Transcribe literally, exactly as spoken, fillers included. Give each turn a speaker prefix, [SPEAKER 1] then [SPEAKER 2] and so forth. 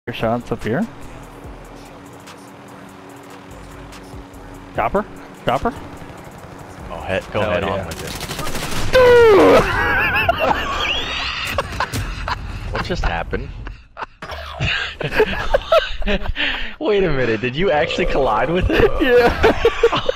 [SPEAKER 1] Your shots up here. Chopper? Chopper?
[SPEAKER 2] Oh, head, go
[SPEAKER 3] Hell
[SPEAKER 2] head
[SPEAKER 3] yeah.
[SPEAKER 2] on with it. What just happened? Wait a minute, did you actually collide with it?
[SPEAKER 1] Yeah.